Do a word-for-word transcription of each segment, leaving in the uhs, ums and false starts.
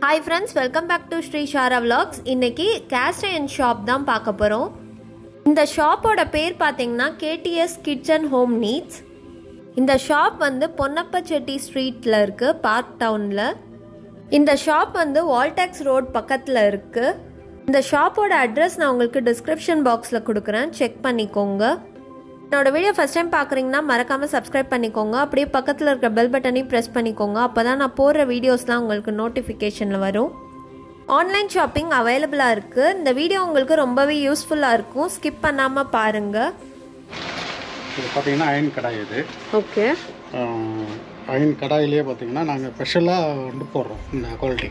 Hi friends, welcome back to Sri Shara Vlogs. இன்னைக்கு cast iron shop தான் பார்க்க போறோம். இந்த ஷாப்போட பேர் பாத்தீங்கன்னா K T S Kitchen Home Needs. இந்த ஷாப் வந்து பொன்னப்பச்செட்டி ஸ்ட்ரீட்ல இருக்கு, பார்க் டவுன்ல. இந்த ஷாப் வந்து வால்டாக்ஸ் ரோட் பக்கத்துல இருக்கு. இந்த ஷாப்போட அட்ரஸ் நான் உங்களுக்கு டிஸ்கிரிப்ஷன் பாக்ஸ்ல கொடுக்குறேன், செக் பண்ணிக்கோங்க. என்னோட வீடியோ ஃபர்ஸ்ட் டைம் பார்க்குறீங்கன்னா மறக்காமல் சப்ஸ்கிரைப் பண்ணிக்கோங்க. அப்படியே பக்கத்தில் இருக்கிற பெல் பட்டனையும் ப்ரெஸ் பண்ணிக்கோங்க. அப்போ தான் நான் போடுற வீடியோஸ்லாம் உங்களுக்கு நோட்டிஃபிகேஷனில் வரும். ஆன்லைன் ஷாப்பிங் அவைலபிளாக இருக்குது. இந்த வீடியோ உங்களுக்கு ரொம்பவே யூஸ்ஃபுல்லாக இருக்கும், ஸ்கிப் பண்ணாமல் பாருங்கள். இது பார்த்தீங்கன்னா அயன் கடாய். இது ஓகே, அயன் கடாயிலேயே பார்த்தீங்கன்னா நாங்கள் ஸ்பெஷலாக வந்து போடுறோம் இந்த குவாலிட்டி.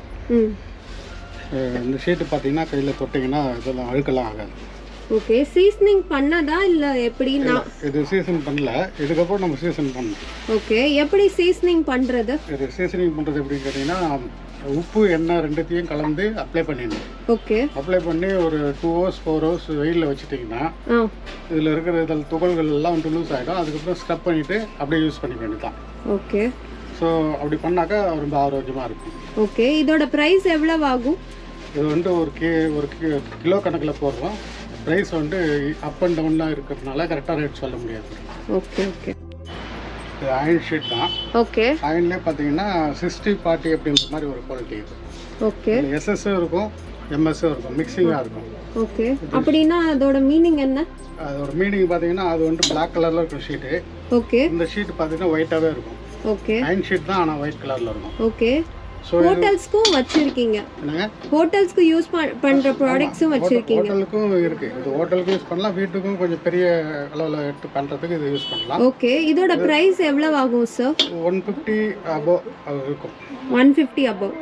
இந்த ஷீட்டு பார்த்தீங்கன்னா கையில் தொட்டிங்கன்னா இதெல்லாம் அழுக்கெல்லாம் ஆகாது. ஓகே, சீசனிங் பண்ணதா இல்லை எப்படி? நான் இது சீசன் பண்ணல, இதுக்கப்புறம் நம்ம சீசன் பண்ணணும். ஓகே, எப்படி சீசனிங் பண்ணுறது? இது சீசனிங் பண்ணுறது எப்படின்னு கேட்டிங்கன்னா, உப்பு எண்ணெய் ரெண்டுத்தையும் கலந்து அப்ளை பண்ணிடணும். ஓகே, அப்ளை பண்ணி ஒரு டூ ஹவர்ஸ் ஃபோர் ஹவர்ஸ் வெயிலில் வச்சுட்டிங்கன்னா இதில் இருக்கிற இதில் துகள்கள் எல்லாம் வந்து லூஸ் ஆகிடும். அதுக்கப்புறம் ஸ்க்ரப் பண்ணிவிட்டு அப்படியே யூஸ் பண்ணிக்க வேண்டியதான். ஓகே, ஸோ அப்படி பண்ணாக்கா ரொம்ப ஆரோக்கியமாக இருக்கும். ஓகே, இதோட ப்ரைஸ் எவ்வளவு ஆகும்? இது வந்துட்டு ஒரு கே ஒரு கிலோ கணக்கில் போடுறோம். ப்ரைஸ் வந்து அப் அண்ட் டவுனாக இருக்கிறதுனால கரெக்டாக ரேட் சொல்ல முடியாது. ஓகே ஓகே, இது அயன் ஷீட் தான். ஓகே, அயன்லேயே பார்த்தீங்கன்னா சிக்ஸ்டி ஃபார்ட்டி அப்படின்ற மாதிரி ஒரு குவாலிட்டி இது. ஓகே, எஸ்எஸ்ஸும் இருக்கும், எம்எஸ்ஸும் இருக்கும், மிக்சிங்காக இருக்கும். ஓகே, அப்படின்னா அதோட மீனிங் என்ன? அதோட மீனிங் பார்த்தீங்கன்னா அது வந்து பிளாக் கலரில் இருக்கும் ஷீட்டு. ஓகே, இந்த ஷீட் பார்த்தீங்கன்னா ஒயிட்டாகவே இருக்கும். ஓகே, அயன் ஷீட் தான், ஆனால் ஒயிட் கலரில் இருக்கும். ஓகே, ஹோட்டல்ஸ்க்கும் வச்சிருக்கீங்க? என்னங்க, ஹோட்டல்ஸ்க்கு யூஸ் பண்ற ப்ராடக்ட்ஸும் வச்சிருக்கீங்க? ஹோட்டலுக்கும் இருக்கு. இது ஹோட்டலுக்கும் யூஸ் பண்ணலாம், வீட்டுக்கும் கொஞ்சம் பெரிய அளவில் எடுத்து பண்ணுறதுக்கு இது யூஸ் பண்ணலாம். ஓகே, இதோட பிரைஸ் எவ்வளவு ஆகும் சார்? ஒன் ஃபிஃப்டி அபோவ் இருக்கும். One fifty above.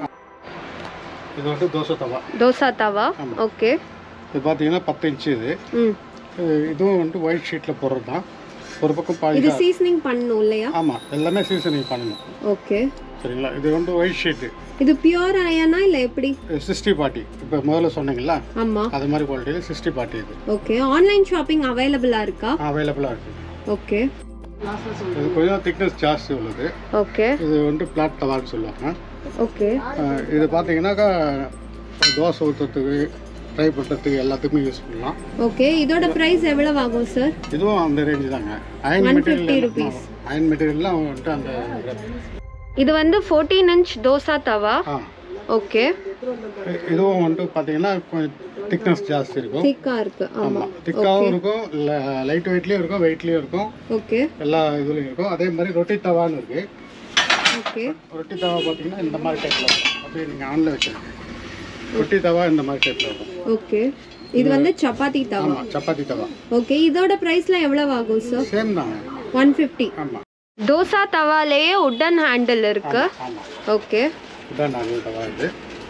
இது வந்து தோசை தவா. தோசை தவா. ஓகே, இது பார்த்தீங்கன்னா பத்து இன்ச்சு. இது இதுவும் வந்து ஒயிட் ஷீட்டில் போடுறது தான். ஒரு பக்கம் பாதி. இது சீசனிங் பண்ணணும் இல்லையா? ஆமாம், எல்லாமே சீசனிங் பண்ணணும். ஓகே, சரிங்களா. இது வந்து ஒயிட் ஷீட்டு. இது பியூர் அயனா இல்லை எப்படி? சிக்ஸ்டி ஃபார்ட்டி இப்போ முதல்ல சொன்னீங்களா, ஆமா, அது மாதிரி குவாலிட்டியில் சிக்ஸ்டி ஃபார்ட்டி இது. ஓகே, ஆன்லைன் ஷாப்பிங் அவைலபிளா இருக்கா? அவைலபிளாக இருக்குது. ஓகே, இது கொஞ்சம் திக்னஸ் ஜாஸ்தி உள்ளது. ஓகே, இது வந்து பிளாட் தவான்னு சொல்லுவாங்க. ஓகே, இது பார்த்தீங்கன்னாக்கா தோசை ஊற்றுறதுக்கு, ட்ரை பண்ணுறதுக்கு எல்லாத்துக்குமே யூஸ் பண்ணலாம். ஓகே, இதோட பிரைஸ் எவ்வளவு ஆகும் சார்? இதுவும் அந்த ரேஞ்சு தாங்க. அயன் மெட்டீரியல், அயன் மெட்டீரியல்லாம் வந்துட்டு அந்த இது வந்து ஃபோர்டீன் இன்ச் தோசை தவா. ஓகே, இதுவும் வந்துட்டு பார்த்தீங்கன்னா கொஞ்சம் திக்னஸ் ஜாஸ்தி இருக்கும். திக்கா இருக்கு. ஆமாம், திக்காகவும் இருக்கும், லைட் வெயிட்லேயும் இருக்கும், வெயிட்லேயும் இருக்கும். ஓகே, எல்லா இதுலையும் இருக்கும். அதே மாதிரி ரொட்டி தவான்னு இருக்கு. ஓகே, ரொட்டி தவா பார்த்தீங்கன்னா இந்த மாதிரி டைப்பில் இருக்கும். அப்படியே நீங்கள் ஆனில் வச்சுருக்கீங்க. ரொட்டி தவா இந்த மாதிரி டைப்பில் இருக்கும். ஓகே, இது வந்து சப்பாத்தி தவா. ஆமாம், சப்பாத்தி தவா. ஓகே, இதோட பிரைஸ்லாம் எவ்வளவு ஆகும் சார்? சேம் தாங்க, ஒன் ஃபிஃப்டி. ஆமாம். தோசா தவாலேயே உட்டன் ஹேண்டில் இருக்கு. ஆமாம், ஓகே, உட்டன் ஹேண்டில் தவா. இது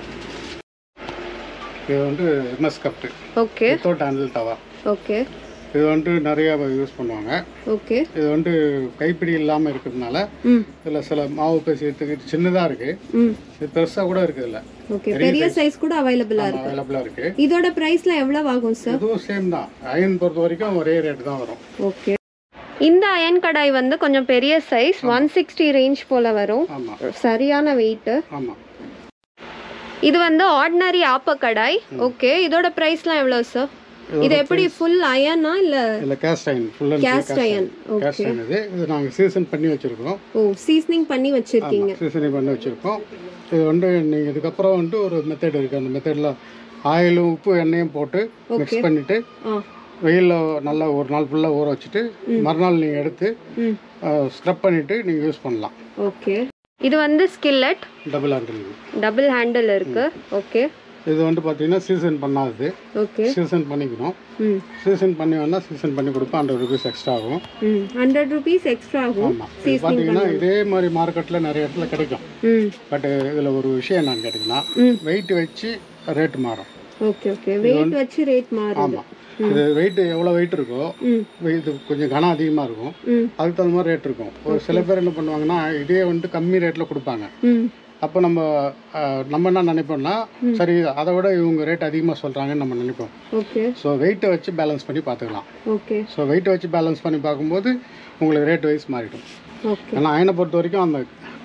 இது வந்து MS cup. Okay, without handle tawa. Okay, இது வந்து நிறைய யூஸ் பண்ணுவாங்க. ஓகே, இது வந்து கைப்பிடி இல்லாமல் இருக்கிறதுனால இதில் சில மாவு பேசியத்துக்கு சின்னதாக இருக்கு. இது பெருசாக கூட இருக்குது. இல்லை, ஓகே, பெரிய சைஸ் கூட அவைலபிளா இருக்கு. அவைலபிளாக இருக்கு. இதோட பிரைஸ்ல எவ்வளவு ஆகும் சார்? இதுவும் சேம் தான். அயன் பொறுத்த வரைக்கும் ஒரே ரேட் தான் வரும். ஓகே, இந்த அயன் கடாய் வந்து கொஞ்சம் பெரிய சைஸ், ஒன் சிக்ஸ்டி ரேஞ்ச் போல வரும். ஆமாம், சரியான வெயிட். ஆமாம். இது வந்து ஆர்டினரி ஆப்ப கடாய். ஓகே, இதோட பிரைஸ்லாம் எவ்வளவு சார்? இது எப்படி ஃபுல் அயனா இல்ல இல்ல cast iron? Full and cast iron. Cast iron. இது இது நாங்க சீசன் பண்ணி வச்சிருக்கோம். ஓ, சீசனிங் பண்ணி வச்சிருக்கீங்க. சீசனிங் பண்ணி வச்சிருக்கோம். இது வந்து நீங்க இதுக்கு அப்புறம் வந்து ஒரு மெத்தட் இருக்கு. அந்த மெத்தட்ல ஆயிலும் உப்பு எண்ணெயும் போட்டு மிக்ஸ் பண்ணிட்டு வெயில்ல நல்லா ஒரு நாள் ஃபுல்லா ஊற வச்சுட்டு மறுநாள் நீங்க எடுத்து ஸ்க்ரப் பண்ணிட்டு நீங்க யூஸ் பண்ணலாம். ஓகே, இது வந்து skillet double handle. Double handle இருக்கு. ஓகே, இது வந்து பார்த்தீங்கன்னா சீசன் பண்ணாது. ஓகே, சீசன் பண்ணிக்கணும். சீசன் பண்ணி வேணா சீசன் பண்ணி கொடுப்போம். ஹண்ட்ரட் ருபீஸ் எக்ஸ்ட்ரா ஆகும். ஹண்ட்ரட் ருபீஸ் எக்ஸ்ட்ரா ஆகும். ஆமாம், பார்த்தீங்கன்னா இதே மாதிரி மார்க்கெட்டில் நிறைய இடத்துல கிடைக்கும். பட் இதில் ஒரு விஷயம் என்னன்னு கேட்டிங்கன்னா, வெயிட் வச்சு ரேட் மாறும். ஓகே, ஓகே, வெயிட் வச்சு ரேட் மாறும். ஆமாம், இது வெயிட் எவ்வளோ வெயிட் இருக்கோ, இது கொஞ்சம் கனம் அதிகமாக இருக்கும், அதுக்கு தகுந்த மாதிரி ரேட் இருக்கும். ஒரு சில பேர் என்ன பண்ணுவாங்கன்னா இதே வந்துட்டு கம்மி ரேட்டில் கொடுப்பாங்க. அப்போ நம்ம நம்ம என்ன நினைப்போம்னா, சரி அதை விட இவங்க ரேட் அதிகமாக சொல்கிறாங்கன்னு நம்ம நினைப்போம். ஓகே, ஸோ வெயிட்டை வச்சு பேலன்ஸ் பண்ணி பார்த்துக்கலாம். ஓகே, ஸோ வெயிட்டை வச்சு பேலன்ஸ் பண்ணி பார்க்கும்போது உங்களுக்கு ரேட் வைஸ் மாறிடும். ஓகே, ஏன்னா அயனை பொறுத்த வரைக்கும் அந்த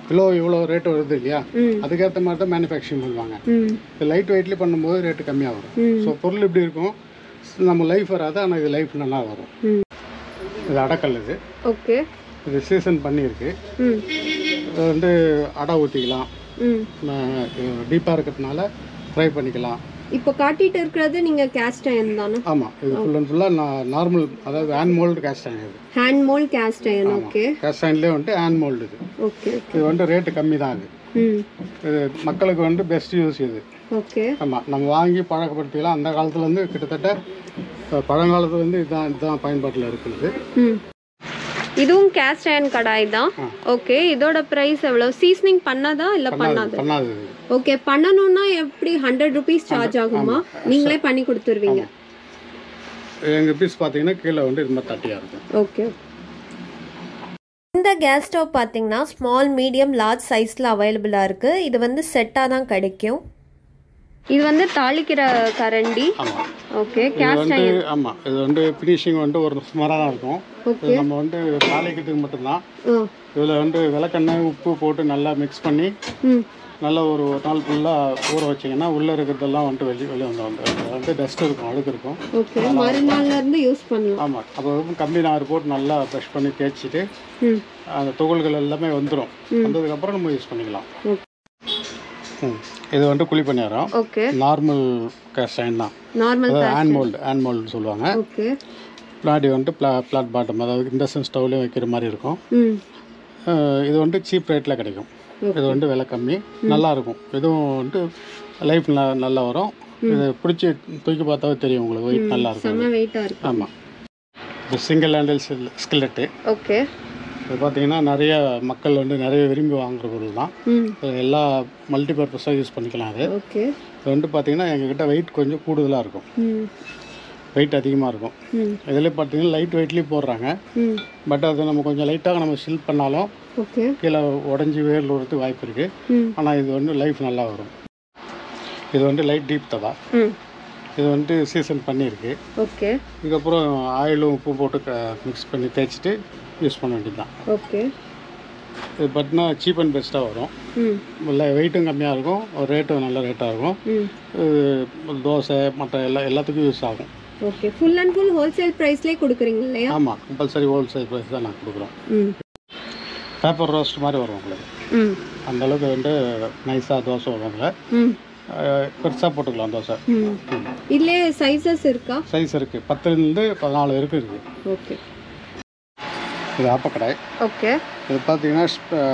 கிலோ இவ்வளோ ரேட்டு வருது இல்லையா, அதுக்கேற்ற மாதிரி தான் மேனுஃபேக்சரிங் பண்ணுவாங்க. இது லைட் வெயிட்லேயே பண்ணும்போது ரேட்டு கம்மியாக வரும். ஸோ பொருள் இப்படி இருக்கும், நம்ம லைஃப் வராது, ஆனால் இது லைஃப் நல்லா வரும். இது அடக்கல். இது ஓகே, இது சீசன் பண்ணியிருக்கு. இது வந்து அடை ஊற்றிக்கலாம், டீப்பாக இருக்கிறதுனால ஃப்ரை பண்ணிக்கலாம். இப்போ காட்டிட்டு இருக்கிறது நீங்கள் கேஸ்ட் அயன் தானே? ஆமாம், இது ஃபுல் அண்ட் ஃபுல்லாக நார்மல், அதாவது ஹேண்ட் மோல்டு கேஸ்ட் அயன். இது hand mould cast iron. Okay, caste அயன்லேயே வந்துட்டு ஹேண்ட் மோல்டு. இது ஓகே, இது வந்து ரேட்டு கம்மி தான். இது இது மக்களுக்கு வந்து பெஸ்ட் யூஸ் இது. ஓகே, ஆமாம், நம்ம வாங்கி பழக்கப்படுத்திக்கலாம். அந்த காலத்துலேருந்து கிட்டத்தட்ட பழங்காலத்துலேருந்து இதுதான் இதுதான் பயன்பாட்டில் இருக்குது. இதுவும் கேஸ்ட் அயன் கடாய் தான். ஓகே, இதோட பிரைஸ் எவ்வளோ? சீசனிங் பண்ணதா இல்லை பண்ணாது? பண்ணாது. ஓகே, பண்ணணும்னா எப்படி ஹண்ட்ரட் ருபீஸ் சார்ஜ் ஆகுமா? நீங்களே பண்ணி கொடுத்துருவீங்க? எங்கள் பீஸ் பார்த்தீங்கன்னா கீழே வந்து இது மாதிரி தட்டியாக இருக்கும். ஓகே, இந்த கேஸ் ஸ்டவ் பார்த்தீங்கன்னா ஸ்மால், மீடியம், லார்ஜ் சைஸில் அவைலபிளாக இருக்குது. இது வந்து செட்டாக தான் கிடைக்கும். இது வந்து தாளிக்கிற கரண்டி. Okay, cast iron. ஆமாம், இது வந்து ஃபினிஷிங் வந்து ஒரு சுமாராக தான் இருக்கும். நம்ம வந்து தாளிக்கிறதுக்கு மட்டும்தான். இதில் வந்து விளக்கெண்ணெய், உப்பு போட்டு நல்லா மிக்ஸ் பண்ணி நல்லா ஒரு நாள் ஃபுல்லாக ஊற வச்சிங்கன்னா உள்ளே இருக்கிறதெல்லாம் வந்துட்டு வெளியே வெளியே வந்து வந்து டஸ்ட் இருக்கும், அழுக்கு இருக்கும். ஓகே, மறுநாள்லேருந்து யூஸ் பண்ணலாம். ஆமாம், அப்போ கம்பி நார் போட்டு நல்லா ப்ரஷ் பண்ணி தேய்ச்சிட்டு அந்த துகள்கள் எல்லாமே வந்துடும். வந்ததுக்கப்புறம் நம்ம யூஸ் பண்ணிக்கலாம். இது வந்து குழி பணியாரம். ஓகே, நார்மல் கேஸ்ட் அயன் தான். நார்மல் ஹேண்ட் மோல்டு ஹேண்ட் மோல்டுன்னு சொல்லுவாங்க. ஓகே, பிளாடி வந்துட்டு பிளா பிளாட் பாட்டம், அதாவது இண்டக்ஷன் ஸ்டவ்லேயும் வைக்கிற மாதிரி இருக்கும். இது வந்து சீப் ரேட்டில் கிடைக்கும். இது வந்து விலை கம்மி, நல்லாயிருக்கும். இதுவும் வந்துட்டு லைஃப் நல்லா நல்லா வரும். இது பிடிச்சி தூக்கி பார்த்தாவே தெரியும் உங்களுக்கு, வெயிட் நல்லா இருக்கும். ஆமாம், இது சிங்கிள் ஹேண்டில் ஸ்கில்லெட்டு. ஓகே, இது பார்த்தீங்கன்னா நிறைய மக்கள் வந்து நிறைய விரும்பி வாங்குற பொருள் தான். எல்லா மல்டிபர்பஸாக யூஸ் பண்ணிக்கலாம். அது ஓகே, இது வந்து பார்த்தீங்கன்னா எங்ககிட்ட வெயிட் கொஞ்சம் கூடுதலாக இருக்கும், வெயிட் அதிகமாக இருக்கும். இதில் பார்த்தீங்கன்னா லைட் வெயிட்லேயும் போடுறாங்க. பட் அது நம்ம கொஞ்சம் லைட்டாக நம்ம ஷில் பண்ணாலும் கீழே உடஞ்சி வேரில் வரதுக்கு வாய்ப்பு இருக்குது. ஆனால் இது வந்து லைஃப் நல்லா வரும். இது வந்து லைட் டீப் தவா. இது வந்துட்டு சீசன் பண்ணியிருக்கு. ஓகே, இதுக்கப்புறம் ஆயிலும் உப்பு போட்டு மிக்ஸ் பண்ணி தேய்ச்சிட்டு யூஸ் பண்ண வேண்டியது தான். ஓகே, இது பார்த்தீங்கன்னா சீப் அண்ட் பெஸ்ட்டாக வரும். இல்லை வெயிட்டும் கம்மியாக இருக்கும், ஒரு ரேட்டும் நல்ல ரேட்டாக இருக்கும். இது தோசை மற்ற எல்லா எல்லாத்துக்கும் யூஸ் ஆகும். Okay, full and full wholesale ப்ரைஸ்லேயே கொடுக்குறீங்க இல்லையா? ஆமாம், கம்பல்சரி ஹோல்சேல் ப்ரைஸ் தான் நான் கொடுக்குறோம். பேப்பர் ரோஸ்ட் மாதிரி வரும் உங்களுக்கு. அந்த அளவுக்கு வந்து நைஸாக தோசை வருவாங்க. பெருசாக போட்டுக்கலாம் தோசை. இதுலேயே சைஸஸ் இருக்கா? சைஸ் இருக்குது, பத்துலேருந்து பதினாலு வரைக்கும் இருக்குது. ஓகே, இது ஆப்பக்கடாய். ஓகே, இது பார்த்தீங்கன்னா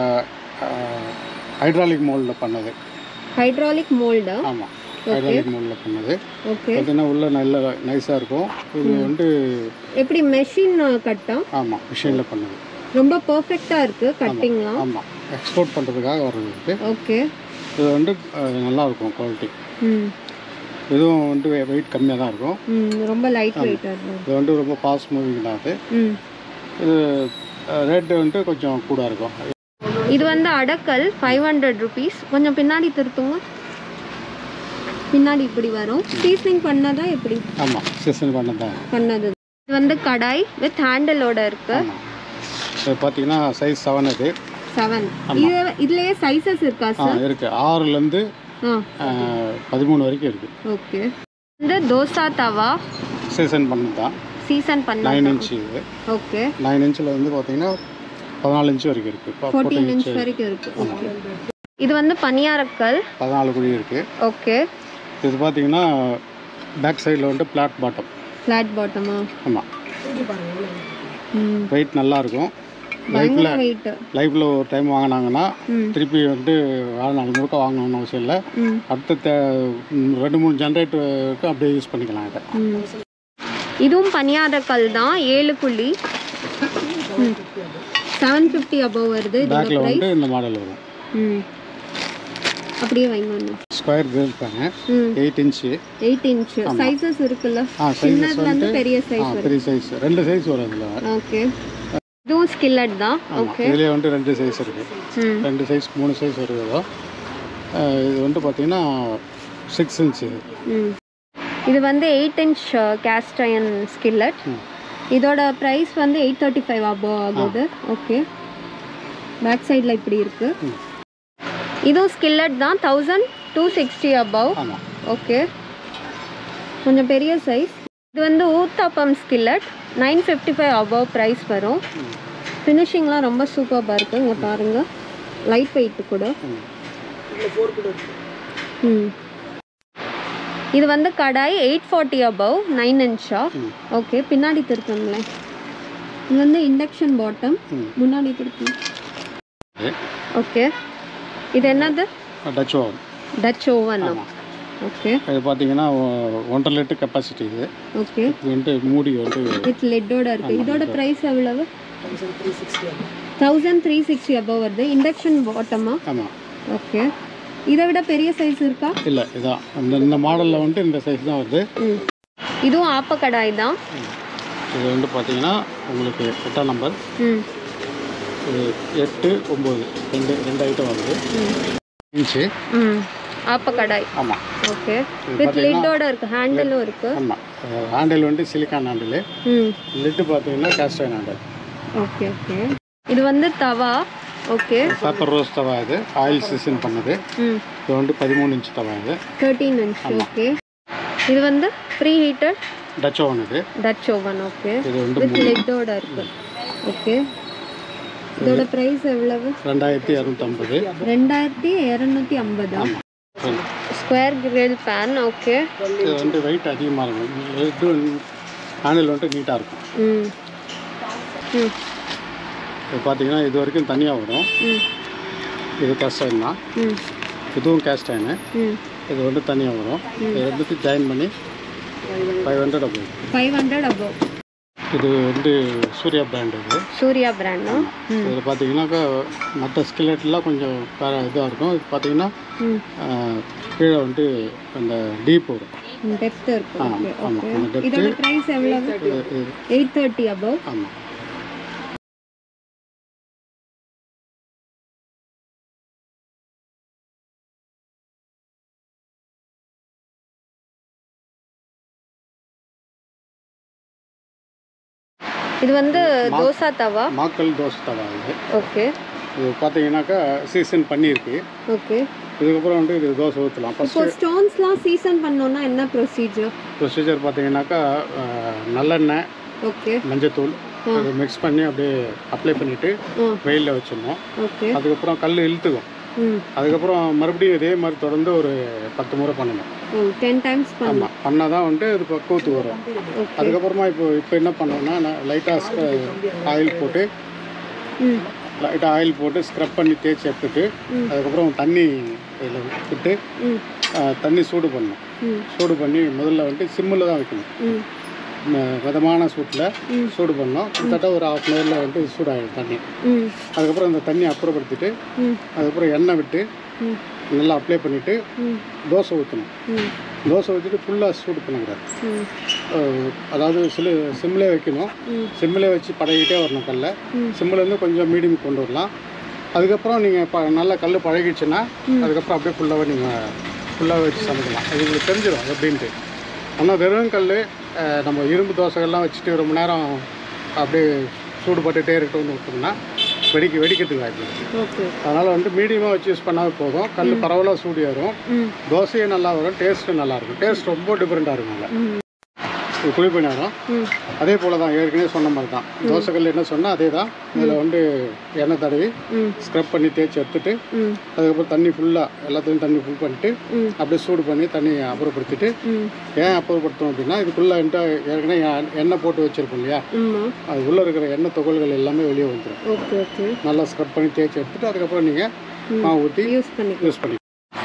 ஹைட்ராலிக் மோல்டில் பண்ணது. ஹைட்ராலிக் மோல்டா? ஆமாம், ஹைட்ராலிக் மோல்டில் பண்ணது. ஓகே, பார்த்தீங்கன்னா உள்ள நல்ல நைஸாக இருக்கும். இது வந்து எப்படி மெஷின் கட்டா? ஆமாம், மிஷினில் பண்ணது. ரொம்ப பர்ஃபெக்டாக இருக்குது கட்டிங்லாம். ஆமாம், எக்ஸ்போர்ட் பண்ணுறதுக்காக வருது. ஓகே, இது வந்து நல்லாயிருக்கும் குவாலிட்டி. இதுவும் வந்து வெயிட் கம்மியாக தான் இருக்கும், ரொம்ப லைட் வெயிட்டாக இருக்கும். இது வந்து ரொம்ப ஃபாஸ்ட் மூவிங் தான். அது இது ரேட்டு வந்துட்டு கொஞ்சம் கூட இருக்கும். இது வந்து அடக்கல் ஃபைவ் ஹண்ட்ரட் ருபீஸ். கொஞ்சம் பின்னாடி திருத்துங்க, பின்னாடி இப்படி வரும். சீசனிங் பண்ணதா எப்படி? ஆமாம், சீசனிங் பண்ணதான் பண்ணது. இது வந்து கடாய் வித் ஹேண்டலோட இருக்கு. இது பார்த்தீங்கன்னா சைஸ் செவன். இது செவன். இது இதுலயே சைஸஸ் இருக்கா சார்? இருக்கு, ஆறுலேருந்து பதிமூணு வரைக்கும் இருக்கு. ஓகே, இந்த தோசா தவா சீசன் பண்ணதான். சீசன் பண்ண நைன் இன்ச்சு இது. ஓகே, நைன் இன்ச்சில் வந்து பார்த்தீங்கன்னா பதினாலு இன்ச்சு வரைக்கும் இருக்குது, ஃபோர்டீன் இன்ச் வரைக்கும் இருக்குது. ஓகே, இது வந்து பனியாரக்கல் பதினாலு குழி இருக்குது. ஓகே, இது பார்த்தீங்கன்னா பேக் சைடில் வந்து ஃப்ளாட் பாட்டம். ஃப்ளாட் பாட்டமா? ஆமாம், வெயிட் நல்லாயிருக்கும். லைஃப்பில் லைஃப்பில் ஒரு டைம் வாங்கினாங்கன்னா திருப்பி வந்து வாழ்நாள் முழுக்க வாங்கணும்னு அவசியம் இல்லை. அடுத்த ரெண்டு மூணு ஜென்ரேட்டருக்கு அப்படியே யூஸ் பண்ணிக்கலாம். இதை இதுவும் பனியாரக்கல் தான், ஏழு புள்ளி செவன் ஃபிஃப்டி அபவ் வருது. பேக்கில் வந்து இந்த மாடல் வரும். ம், அப்படியே வைங்க. ஒன்று square grill pan, eight inch. Eight inch sizes இருக்குல்ல? ஆ, சைஸஸ் வந்து பெரிய சைஸ், பெரிய சைஸ், ரெண்டு சைஸ் வரும் அதில். ஓகே, இதுவும் ஸ்கில்லட் தான். ஓகே, இதுலேயே வந்து ரெண்டு சைஸ் இருக்குது, ரெண்டு சைஸ் மூணு சைஸ் வருது. இது வந்து பார்த்தீங்கன்னா சிக்ஸ் இன்ச்சு. இது வந்து eight inch cast iron skillet. இதோட ப்ரைஸ் வந்து எயிட் தேர்ட்டி ஃபைவ் அபோவ் ஆகுது. ஓகே, பேக் சைடில் இப்படி இருக்குது. இதுவும் ஸ்கில்லட் தான், thousand two sixty above. Okay, கொஞ்சம் பெரிய சைஸ். இது வந்து uttapam skillet, nine fifty five above price வரும். ஃபினிஷிங்லாம் ரொம்ப சூப்பராக இருக்குது. இங்கே பாருங்கள், லைட் வெயிட்டு கூட. ம் இது வந்து kadai eight forty above, nine இன்ச்சா. ஓகே, பின்னாடி திருப்பங்களேன். இது வந்து இண்டக்ஷன் பாட்டம், முன்னாடி திருப்பி. ஓகே, இது என்னது? Dutch oven. Dutch oven. Okay, இது பார்த்தீங்கன்னா ஒன்றரை லிட்டர் கெப்பாசிட்டி இது. ஓகே, இது வந்து மூடி வந்து வித் லெட்டோட இருக்குது. இதோட ப்ரைஸ் எவ்வளவு? தௌசண்ட் த்ரீ சிக்ஸ்டி அபவ் வருது. இண்டக்ஷன் பாட்டமா? ஆமாம். ஓகே, இதை விட பெரிய சைஸ் இருக்கா? இல்லை, இதான் இந்த இந்த மாடலில் வந்துட்டு இந்த சைஸ் தான் வருது. இதுவும் ஆப்ப கடாய் தான். இது வந்து பார்த்தீங்கன்னா உங்களுக்கு எட்டாம் நம்பர். இது எட்டு ஒம்பது ரெண்டு ரெண்டு ஐட்டம் வருது. இன்ச்சு ஆப்ப கடாய். ஆமாம். ஓகே, வித் லிட்டோட இருக்கு, ஹேண்டிலும் இருக்கு. ஆமாம், ஹேண்டில் வந்து சிலிக்கான் ஹேண்டில். லிட்டு பார்த்தீங்கன்னா cast iron handle. Okay okay, இது வந்து தவா. ஓகே, பேப்பர் ரோஸ் தவா. இது ஆயில் சீசன் பண்ணது. இது வந்து பதிமூணு இன்ச் தவா. இது தேர்ட்டீன் இன்ச். ஓகே, இது வந்து ப்ரீ ஹீட்டர் டச் ஓவன். இது டச் ஓவன். ஓகே, இது வந்து வித் லிட்டோட இருக்கு. ஓகே, இதோட பிரைஸ் எவ்வளவு? ரெண்டாயிரத்தி இரநூத்தம்பது. ரெண்டாயிரத்தி இரநூத்தி ஐம்பது. Square grill pan. ஓகே, இது வந்து வெயிட் அதிகமாக இருக்கும். இது ஹேண்டில் வந்துட்டு நீட்டாக இருக்கும். ம் ம் இது பார்த்தீங்கன்னா இது வரைக்கும் தனியாக வரும். இது கேஸ்ட் அயர்ன் தான். இதுவும் கேஸ்ட் அயர்னு. இது வந்து தனியாக வரும். இது ரெண்டுத்தையும் ஜாயின் பண்ணி five hundred above. Five hundred above. இது வந்து சூர்யா பிராண்ட். இது சூர்யா பிராண்டா? இதில் பார்த்தீங்கன்னாக்கா மற்ற ஸ்கில்லெட்லாம் கொஞ்சம் இதாக இருக்கும். இது பார்த்தீங்கன்னா கீழே வந்துட்டு அந்த டீப் வரும். டெப்த் இருக்கும். ஆமாம், அந்த டெப்த்து. இதோட பிரைஸ் எவ்வளவு? Eight thirty above. ஆமாம். இது வந்து தோசை தவா, மாக்கல் தோசை தவா. இது ஓகே. இது பார்த்தீங்கன்னாக்கா சீசன் பண்ணியிருக்கு. ஓகே, இதுக்கப்புறம் வந்து இது தோசை ஊற்றலாம். இப்போ ஸ்டோன்ஸ்லாம் சீசன் பண்ணோன்னா என்ன ப்ரொசீஜர்? ப்ரொசீஜர் பார்த்தீங்கன்னாக்கா நல்லெண்ணெய், ஓகே, மஞ்சத்தூள் அதை மிக்ஸ் பண்ணி அப்படியே அப்ளை பண்ணிவிட்டு வெயிலில் வச்சிடணும். ஓகே, அதுக்கப்புறம் கல் இழுத்துக்கும். அதுக்கப்புறம் மறுபடியும் இதே மாதிரி தொடர்ந்து ஒரு பத்து முறை பண்ணணும். டென் டைம்ஸ் ஆமாம், பண்ணால் தான் வந்துட்டு அது பக்குவத்து வரும். அதுக்கப்புறமா இப்போ இப்போ என்ன பண்ணோம்னா லைட்டாக ஆயில் போட்டு லைட்டாக ஆயில் போட்டு ஸ்க்ரப் பண்ணி தேய்ச்சி எடுத்துட்டு அதுக்கப்புறம் தண்ணி இதில் விட்டு தண்ணி சூடு பண்ணணும். சூடு பண்ணி முதல்ல வந்துட்டு சிம்மில் தான் வைக்கணும். மிதமான சூட்டில் சூடு பண்ணோம். கிட்டத்தட்ட ஒரு ஹாஃப் அன் ஹவரில் வந்துட்டு சூடாகிடும் தண்ணி. அதுக்கப்புறம் அந்த தண்ணி அப்புறப்படுத்திட்டு அதுக்கப்புறம் எண்ணெய் விட்டு நல்லா அப்ளை பண்ணிவிட்டு தோசை ஊற்றணும். தோசை ஊற்றிட்டு ஃபுல்லாக சூடு பண்ணக்கூடாது. அதாவது சில சிம்மிலே வைக்கணும். சிம்மிலே வச்சு பழகிட்டே வரணும் கல்லை. சிம்மிலேருந்து கொஞ்சம் மீடியம் கொண்டு வரலாம். அதுக்கப்புறம் நீங்கள் ப நல்லா கல் பழகிடுச்சுன்னா அதுக்கப்புறம் அப்படியே ஃபுல்லாகவே நீங்கள் ஃபுல்லாக வச்சு சமைக்கலாம். அது உங்களுக்கு தெரிஞ்சிடும் எப்படின்ட்டு. ஆனால் வெறும் கல் நம்ம இரும்பு தோசைகள்லாம் வச்சுட்டு ரொம்ப நேரம் அப்படியே சூடு பட்டுகிட்டே இருக்கட்டும்னு விட்டோம்னா வெடிக்க வெடிக்கிறதுக்கு வாய்ப்பு இருக்குது. அதனால் வந்து மீடியமாக வச்சு யூஸ் பண்ணால் போதும். கல் பரவலாக சூடு ஏறும், தோசையும் நல்லா வரும், டேஸ்ட்டும் நல்லாயிருக்கும். டேஸ்ட் ரொம்ப டிஃப்ரெண்ட்டாக இருக்கும். அதில் குழிப்பு நேரம் அதே போல் தான் ஏற்கனவே சொன்ன மாதிரி தான். தோசைக்கல் என்ன சொன்னால் அதே தான். இதில் வந்து எண்ணெய் தடவி ஸ்க்ரப் பண்ணி தேய்ச்சி எடுத்துட்டு அதுக்கப்புறம் தண்ணி ஃபுல்லாக எல்லாத்தையும் தண்ணி ஃபுல் பண்ணிட்டு அப்படியே சூடு பண்ணி தண்ணி அப்புறப்படுத்திட்டு, ஏன் அப்புறப்படுத்தணும் அப்படின்னா இதுக்குள்ளே ஏற்கனவே எண்ணெய் போட்டு வச்சுருப்போம் இல்லையா, அது உள்ளே இருக்கிற எண்ணெய் துகள்கள் எல்லாமே வெளியே வந்துடும். நல்லா ஸ்க்ரப் பண்ணி தேய்ச்சி எடுத்துட்டு அதுக்கப்புறம் நீங்கள் மாவு ஊற்றி யூஸ் பண்ணி யூஸ் பண்ணி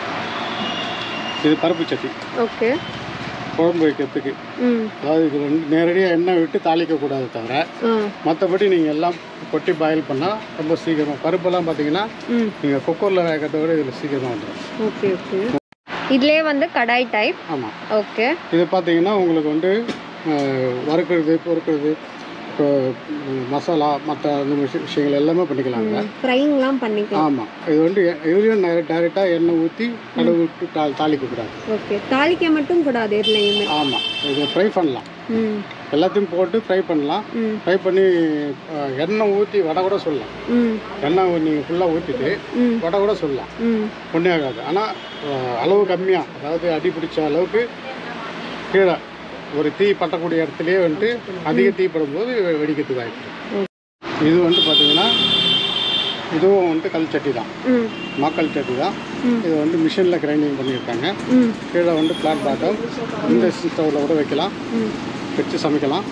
இது பருப்பு சட்டி. ஓகே, குழம்பு வைக்கிறதுக்கு. அதாவது இது ரெண்டு நேரடியாக எண்ணெய் விட்டு தாளிக்கக்கூடாது தவிர மற்றபடி நீங்கள் எல்லாம் கொட்டி பாயில் பண்ணால் ரொம்ப சீக்கிரமாக. பருப்பெல்லாம் பார்த்தீங்கன்னா நீங்கள் குக்கரில் வேகிறத விட இதில் சீக்கிரமாக வந்துடும். ஓகே ஓகே, இதுலேயே வந்து கடாய் டைப். ஆமாம். ஓகே, இது பார்த்தீங்கன்னா உங்களுக்கு வந்து வறுக்கிறது, பொறுக்கிறது, இப்போ மசாலா மற்ற அந்த விஷயங்கள் எல்லாமே பண்ணிக்கலாங்க. ஃப்ரைங்லாம் பண்ணிக்கலாம். ஆமாம், இது வந்து இதுலேயும் டைரெக்டாக எண்ணெய் ஊற்றி கடை விட்டு தா தாளிக்கக்கூடாது. ஓகே, தாளிக்க மட்டும் கூடாது இதுலேயுமே. ஆமாம், இது ஃப்ரை பண்ணலாம். எல்லாத்தையும் போட்டு ஃப்ரை பண்ணலாம். ஃப்ரை பண்ணி எண்ணெய் ஊற்றி வடை கூட சொல்லலாம். எண்ணெய் நீங்கள் ஃபுல்லாக ஊற்றிட்டு வடை கூட சொல்லலாம், ஒன்றே ஆகாது. ஆனால் அளவு கம்மியாக, அதாவது அடி பிடிச்ச அளவுக்கு கீழே ஒரு தீ பட்டக்கூடிய இடத்துலையே வந்துட்டு அதிக தீ படும்போது வெடிக்கிறதுக்கு ஆகிடுது. இது வந்து பார்த்தீங்கன்னா இதுவும் வந்துட்டு கல் சட்டி தான், மாக்கல் சட்டி தான். இது வந்து மிஷினில் கிரைண்டிங் பண்ணியிருக்காங்க. கீழே வந்து பிளாட் பாட்டம், இந்த ஸ்டவ்வில் கூட வைக்கலாம், வச்சு சமைக்கலாம்.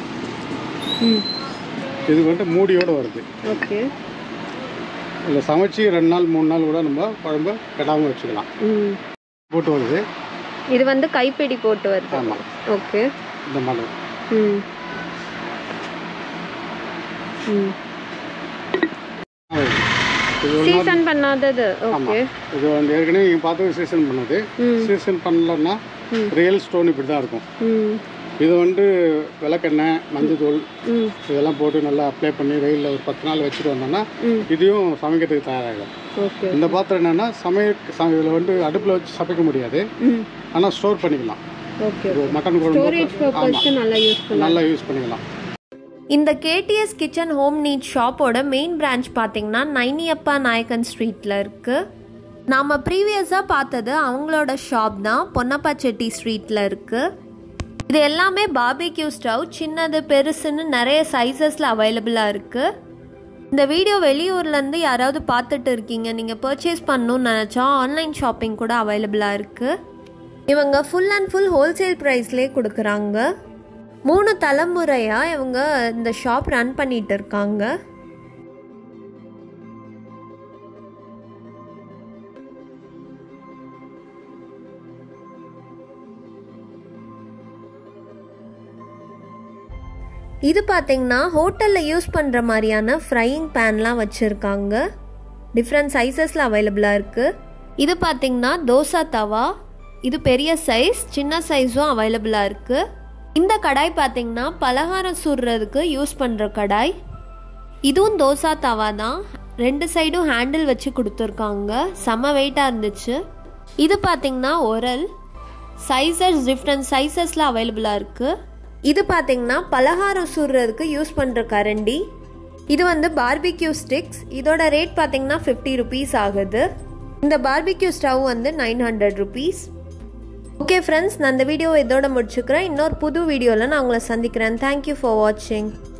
இது வந்துட்டு மூடியோடு வருது. ஓகே, இதில் சமைச்சு ரெண்டு நாள் மூணு நாள் கூட நம்ம குழம்பு கெடாமல் வச்சுக்கலாம். போட்டு வருது. இது வந்து கைப்பிடி போட்டு வருது. ஆமாம். ஓகே, இந்த மாதிரி. ம் ம் சீசன் பண்ணாதது. ஓகே, இது வந்து ஏற்கனவே நீங்கள் பார்த்து சீசன் பண்ணது. சீசன் பண்ணலன்னா ரியல் ஸ்டோன் இப்படி தான் இருக்கும். இது வந்து விளக்கெண்ணெய், மஞ்சள் இதெல்லாம் போட்டு நல்லா அப்ளை பண்ணி வெயிலில் ஒரு பத்து நாள் வச்சுட்டு வந்தோம்னா இதையும் சமைக்கிறதுக்கு தயாராகிடும். இந்த பாத்திரம் என்னென்னா சமையல் இதில் வந்து அடுப்பில் வச்சு சமைக்க முடியாது, ஆனால் ஸ்டோர் பண்ணிக்கலாம். மட்டன் குழம்பு நல்லா யூஸ் பண்ணிக்கலாம். இந்த கேடிஎஸ் கிச்சன் ஹோம் நீட் ஷாப்போட மெயின் பிரான்ச் பார்த்தீங்கன்னா நைனியப்பா நாயக்கன் ஸ்ட்ரீட்டில் இருக்குது. நாம் ப்ரீவியஸாக பார்த்தது அவங்களோட ஷாப் தான், பொன்னப்பா செட்டி ஸ்ட்ரீட்டில் இருக்குது. இது எல்லாமே பார்பிக்யூ ஸ்டவ், சின்னது பெருசுன்னு நிறைய சைஸஸில் அவைலபிளாக இருக்குது. இந்த வீடியோ வெளியூர்லேருந்து யாராவது பார்த்துட்டு இருக்கீங்க, நீங்கள் பர்ச்சேஸ் பண்ணணும்னு நினச்சா ஆன்லைன் ஷாப்பிங் கூட அவைலபிளாக இருக்குது. இவங்க ஃபுல் அண்ட் ஃபுல் ஹோல்சேல் ப்ரைஸ்லேயே கொடுக்குறாங்க. மூணு தலைமுறையாக இவங்க இந்த ஷாப் ரன் பண்ணிட்டு இருக்காங்க. இது பார்த்தீங்கன்னா ஹோட்டலில் யூஸ் பண்ணுற மாதிரியான ஃப்ரையிங் பேன்லாம் வச்சுருக்காங்க. டிஃப்ரெண்ட் சைஸஸில் அவைலபிளாக இருக்குது. இது பார்த்தீங்கன்னா தோசை தவா, இது பெரிய சைஸ், சின்ன சைஸும் அவைலபிளாக இருக்குது. இந்த கடாய் பார்த்தீங்கன்னா பலகாரம் சுடுறதுக்கு யூஸ் பண்ணுற கடாய். இதுவும் தோசை தவா தான், ரெண்டு சைடும் ஹேண்டில் வச்சு கொடுத்துருக்காங்க, செம்ம வெயிட்டாக இருந்துச்சு. இது பார்த்தீங்கன்னா உரல், சைஸஸ் டிஃப்ரெண்ட் சைஸஸில் அவைலபிளாக இருக்குது. இது பார்த்தீங்கன்னா பலகாரம் சுடுறதுக்கு யூஸ் பண்ணுற கரண்டி. இது வந்து பார்பிக்யூ ஸ்டிக்ஸ், இதோட ரேட் பார்த்தீங்கன்னா ஃபிஃப்டி ருபீஸ் ஆகுது. இந்த பார்பிக்யூ ஸ்டவ் வந்து nine hundred rupees. Okay friends, நான் இந்த வீடியோவை இதோட முடிச்சுக்கிறேன். இன்னொரு புது வீடியோவில் நான் உங்களை சந்திக்கிறேன். தேங்க்யூ ஃபார் வாட்சிங்.